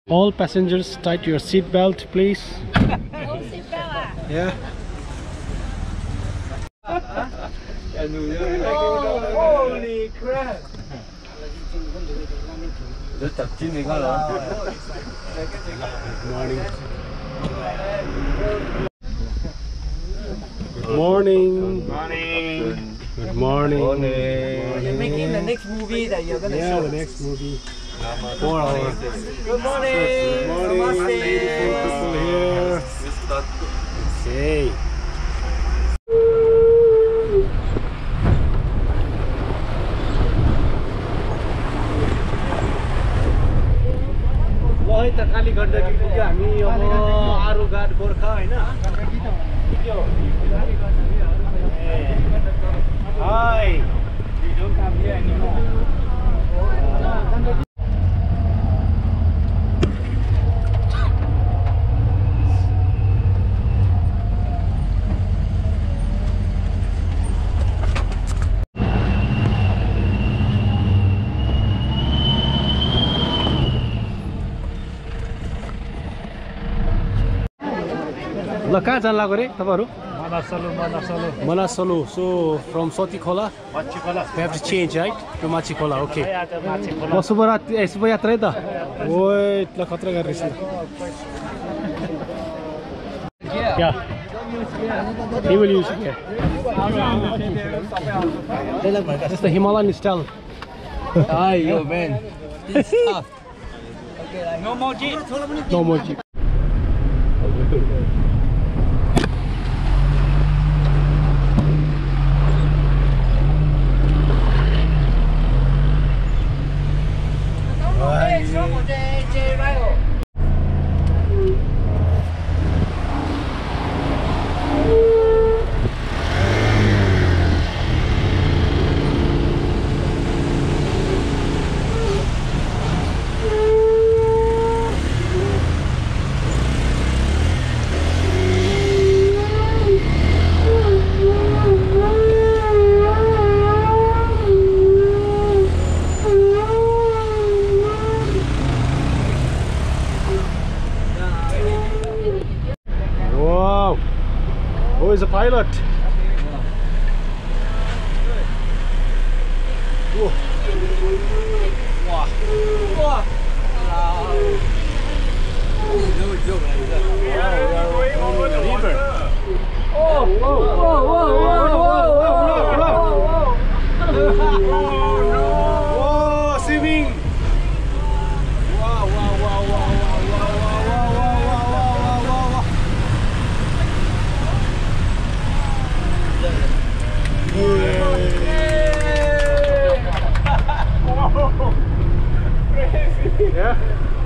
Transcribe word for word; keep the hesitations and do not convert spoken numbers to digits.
All passengers, tighten your seat belt, please. No seat belt ah? Yeah. Oh, holy crap! Good morning. Morning. Good morning. Morning. You're making the next movie that you're gonna yeah, show. the next movie. Four hours. Good morning. Good morning. Namaste. Beautiful people here. Okay. ल है त काली गण्डकी पुग्यो हामी अब आरुघाट गोर्खा हैन हाय ल कहाँ जान लाग्यो रे तपाईहरु Manasalu, Manasalu. Manasalu. So from Sotikola we have to change, right, to Machikola. Okay. म शुभ रात्रि ए शुभ यात्रा है त ओए ल खतरा गरिरहेछ Yeah. He will use it. This is the Himalayan style. Hi, yo, man. It's tough. No more jeep. No more jeep. Who is a pilot? Whoa. Wow. Wow. Oh, whoa, whoa, whoa, whoa, whoa, whoa, whoa. Whoa, swimming. Wow, wow, wow, wow, wow, wow, wow, wow, wow, wow. Yeah.